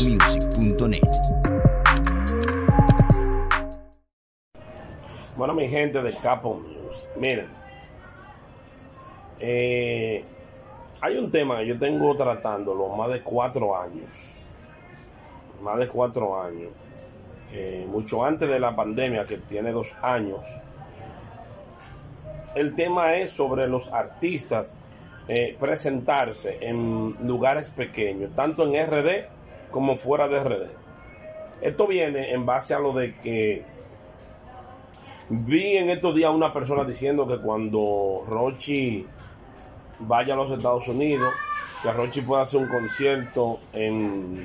capomusic.net. Bueno, mi gente de Capo Music, miren, hay un tema que yo tengo tratándolo más de 4 años, mucho antes de la pandemia, que tiene 2 años. El tema es sobre los artistas presentarse en lugares pequeños, tanto en RD como fuera de RD. Esto viene en base a lo de que vi en estos días una persona diciendo que cuando Rochi vaya a los Estados Unidos, que Rochi pueda hacer un concierto en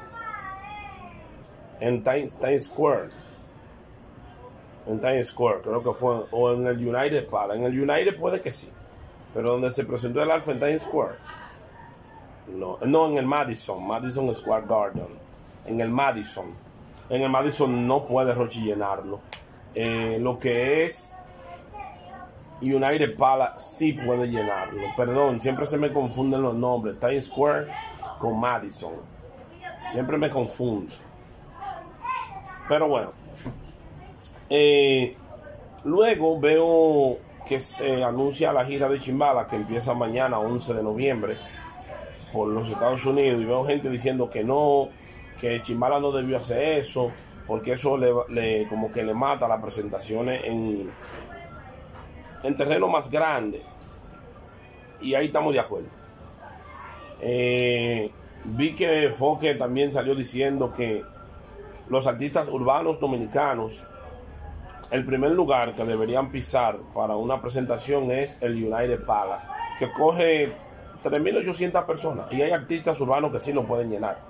Times Square. En Times Square, creo que fue, o en el United Palace. En el United puede que sí, pero donde se presentó el Alfa en Times Square, no, en el Madison Square Garden, en el Madison no puede Rochi llenarlo. Lo que es United Palace sí puede llenarlo. Perdón, siempre se me confunden los nombres, Times Square con Madison, siempre me confundo. Pero bueno, luego veo que se anuncia la gira de Chimbala, que empieza mañana 11 de noviembre por los Estados Unidos, y veo gente diciendo que no, que Chimbala no debió hacer eso, porque eso como que le mata las presentaciones en terreno más grande. Y ahí estamos de acuerdo. Vi que Foque también salió diciendo que los artistas urbanos dominicanos, el primer lugar que deberían pisar para una presentación es el United Palace, que coge 3.800 personas, y hay artistas urbanos que sí lo pueden llenar.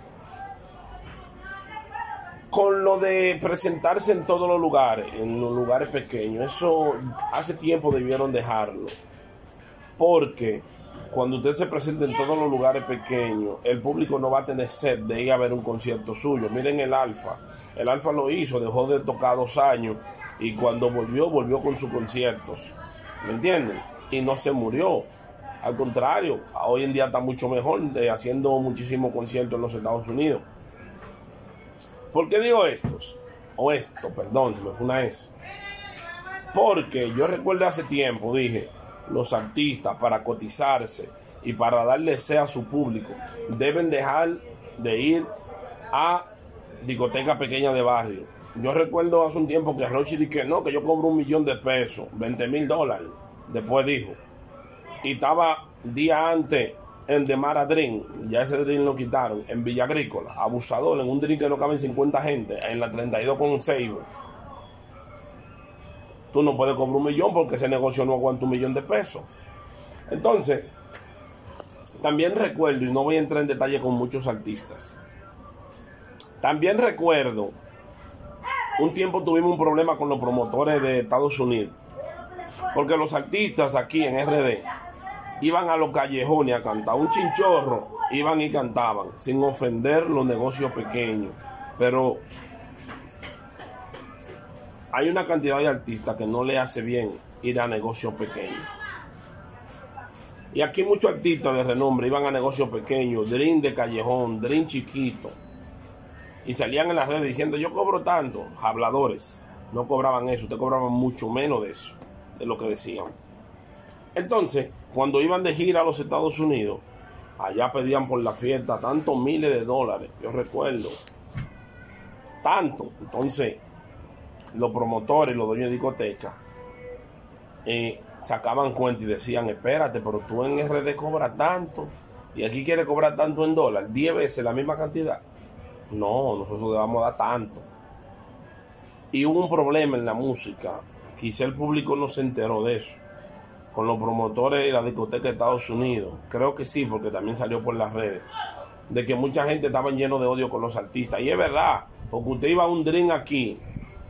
Con lo de presentarse en todos los lugares, en los lugares pequeños, eso hace tiempo debieron dejarlo, porque cuando usted se presenta en todos los lugares pequeños, el público no va a tener sed de ir a ver un concierto suyo. Miren el Alfa lo hizo, dejó de tocar 2 años, y cuando volvió con sus conciertos, ¿me entienden? Y no se murió, al contrario, hoy en día está mucho mejor, haciendo muchísimos conciertos en los Estados Unidos. ¿Por qué digo perdón, se me fue una S? Porque yo recuerdo hace tiempo, dije, los artistas para cotizarse y para darle sed a su público deben dejar de ir a discotecas pequeñas de barrio. Yo recuerdo hace un tiempo que Rochi dijo que no, que yo cobro $1 millón, $20,000, después dijo, y estaba día antes en The Mara Dream, ya ese Dream lo quitaron, en Villa Agrícola, abusador, en un Dream que no caben 50 gente, en la 32 con Seibo. Tú no puedes cobrar $1 millón porque ese negocio no aguanta $1 millón. Entonces, también recuerdo, y no voy a entrar en detalle con muchos artistas, también recuerdo, un tiempo tuvimos un problema con los promotores de Estados Unidos, porque los artistas aquí en RD iban a los callejones a cantar un chinchorro, iban y cantaban, sin ofender los negocios pequeños. Pero hay una cantidad de artistas que no le hace bien ir a negocios pequeños. Y aquí muchos artistas de renombre iban a negocios pequeños, Dream de callejón, Dream chiquito, y salían en las redes diciendo, yo cobro tanto. Habladores, no cobraban eso, ustedes cobraban mucho menos de eso, de lo que decían. Entonces, cuando iban de gira a los Estados Unidos, allá pedían por la fiesta tantos miles de dólares, yo recuerdo, tanto. Entonces, los promotores, los dueños de discotecas, sacaban cuenta y decían, espérate, pero tú en RD cobras tanto, y aquí quieres cobrar tanto en dólar, 10 veces la misma cantidad. No, nosotros debemos dar tanto. Y hubo un problema en la música, quizá el público no se enteró de eso, con los promotores y la discoteca de Estados Unidos. Creo que sí, porque también salió por las redes, de que mucha gente estaba lleno de odio con los artistas. Y es verdad, porque usted iba a un Dream aquí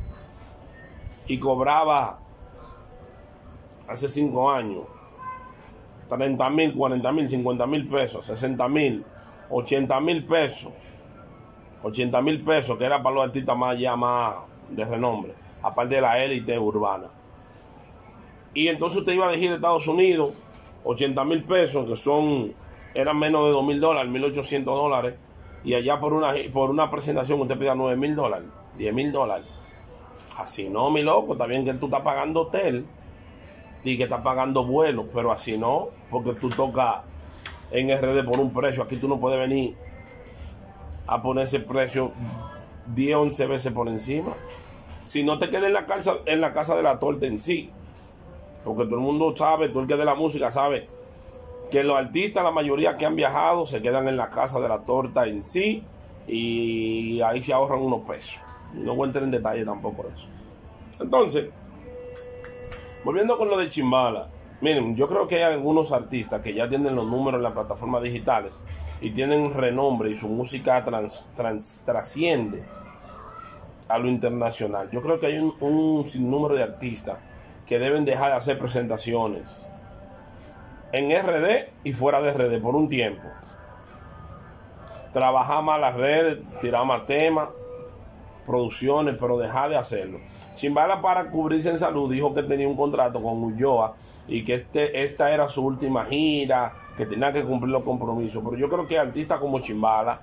y cobraba hace 5 años 30,000, 40,000, 50,000 pesos, 60,000, 80,000 pesos, 80,000 pesos, que era para los artistas más de renombre, aparte de la élite urbana. Y entonces usted iba a gira a Estados Unidos, 80,000 pesos, que eran menos de $2,000, $1,800, y allá por una presentación usted pida $9,000, $10,000. Así no, mi loco, está bien que tú estás pagando hotel y que estás pagando vuelos, pero así no, porque tú tocas en RD por un precio. Aquí tú no puedes venir a poner ese precio 10, 11 veces por encima. Si no te quedas en la casa de la torta en sí, porque todo el mundo sabe, todo el que es de la música sabe que los artistas, la mayoría que han viajado, se quedan en la casa de la torta en sí y ahí se ahorran unos pesos. No voy a entrar en detalle tampoco de eso. Entonces, volviendo con lo de Chimbala, miren, yo creo que hay algunos artistas que ya tienen los números en las plataformas digitales y tienen renombre y su música trasciende a lo internacional. Yo creo que hay un sinnúmero de artistas que deben dejar de hacer presentaciones en RD y fuera de RD por un tiempo. Trabajar más las redes, tirar más temas, producciones, pero dejar de hacerlo. Chimbala, para cubrirse en salud, dijo que tenía un contrato con Ulloa y que esta era su última gira, que tenía que cumplir los compromisos. Pero yo creo que artistas como Chimbala,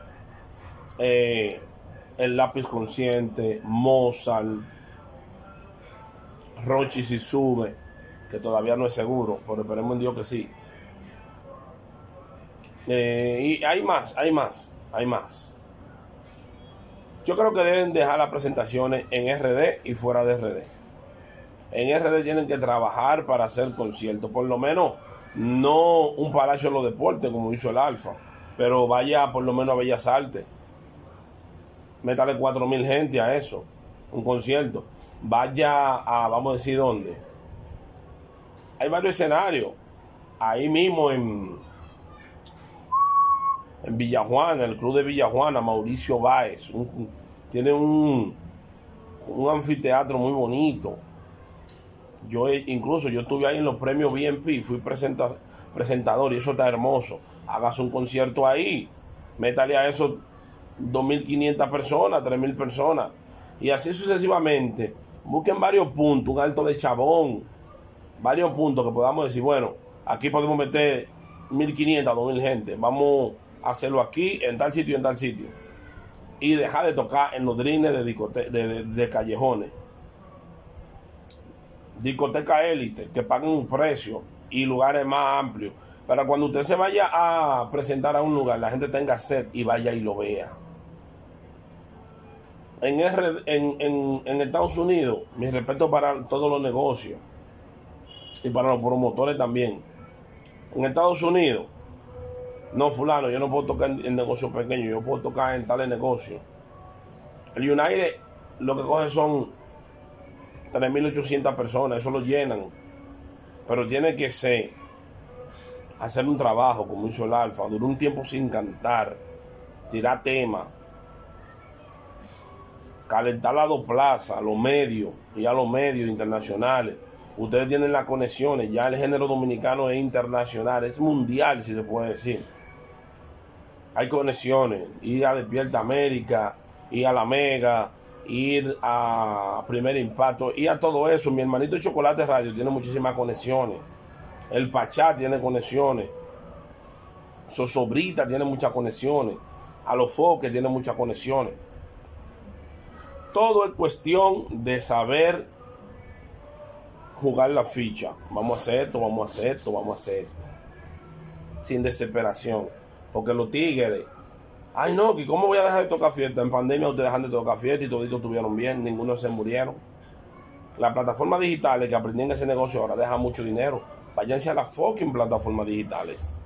El Lápiz Consciente, Mozart, Rochi si sube, que todavía no es seguro, pero esperemos en Dios que sí. Y hay más. Yo creo que deben dejar las presentaciones en RD y fuera de RD. En RD tienen que trabajar para hacer conciertos, por lo menos no un Palacio de los Deportes como hizo el Alfa, pero vaya por lo menos a Bellas Artes. Métale 4,000 gente a eso, un concierto. Vaya a, vamos a decir, ¿dónde? Hay varios escenarios. Ahí mismo en Villajuana, el club de Villajuana, Mauricio Báez, tiene un anfiteatro muy bonito. Incluso yo estuve ahí en los premios BNP, fui presentador y eso está hermoso. Hágase un concierto ahí, métale a eso 2,500 personas, 3,000 personas, y así sucesivamente. Busquen varios puntos, un Alto de Chabón, varios puntos que podamos decir, bueno, aquí podemos meter 1,500, 2,000 gente, vamos a hacerlo aquí, en tal sitio y en tal sitio, y dejar de tocar en los drines de callejones, discoteca élite, que paguen un precio y lugares más amplios, para cuando usted se vaya a presentar a un lugar, la gente tenga sed y vaya y lo vea. En Estados Unidos, mi respeto para todos los negocios y para los promotores también. En Estados Unidos, no, fulano, yo no puedo tocar en negocios pequeños, yo puedo tocar en tales negocios. El United lo que coge son 3,800 personas, eso lo llenan, pero tiene que hacer un trabajo como hizo el Alfa, durar un tiempo sin cantar, tirar temas, calentar las dos plazas, a los medios y a los medios internacionales. Ustedes tienen las conexiones, ya el género dominicano es internacional, es mundial, si se puede decir. Hay conexiones, ir a Despierta América, ir a La Mega, ir a Primer Impacto, ir a todo eso. Mi hermanito Chocolate Radio tiene muchísimas conexiones. El Pachá tiene conexiones. Sosobrita tiene muchas conexiones. A los Foques tiene muchas conexiones. Todo es cuestión de saber jugar la ficha. Vamos a hacer esto, vamos a hacer esto, vamos a hacer esto. Sin desesperación. Porque los tigres, ay no, que cómo voy a dejar de tocar fiesta. En pandemia ustedes dejan de tocar fiesta y toditos estuvieron bien, ninguno se murieron. Las plataformas digitales que aprendían ese negocio ahora dejan mucho dinero. Váyanse a las fucking plataformas digitales.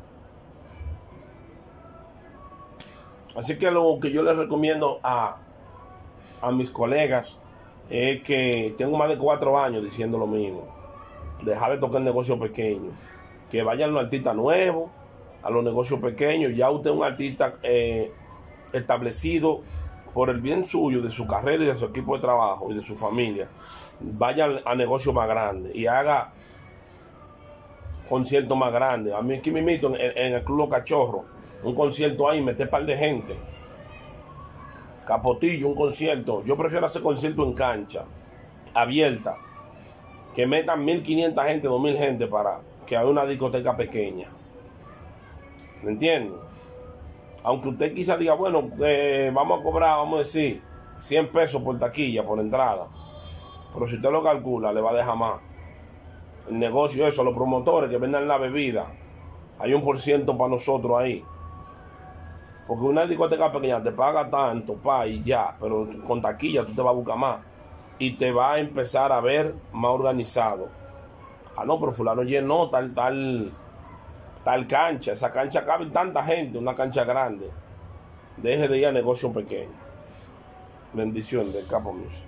Así que lo que yo les recomiendo a mis colegas es que tengo más de 4 años diciendo lo mismo. Dejar de tocar negocios pequeños. Que vayan los artistas nuevos a los negocios pequeños. Ya usted es un artista establecido por el bien suyo, de su carrera y de su equipo de trabajo y de su familia. Vaya a negocios más grandes y haga conciertos más grandes. A mí aquí me invito en el Club Los Cachorros, un concierto ahí, meter par de gente. Capotillo, un concierto. Yo prefiero hacer concierto en cancha abierta, que metan 1,500 gente, 2,000 gente, para que haya una discoteca pequeña. ¿Me entienden? Aunque usted quizá diga, bueno, vamos a cobrar, vamos a decir, 100 pesos por taquilla, por entrada. Pero si usted lo calcula, le va a dejar más. El negocio, eso, los promotores que vendan la bebida, hay un % para nosotros ahí. Porque una discoteca pequeña te paga tanto, y ya, pero con taquilla tú te vas a buscar más. Y te va a empezar a ver más organizado. Ah, no, pero fulano llenó tal cancha. Esa cancha cabe tanta gente, una cancha grande. Deje de ir a negocio pequeño. Bendición del Capo Music.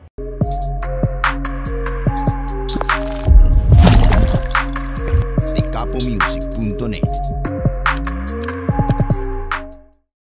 The Capo Music.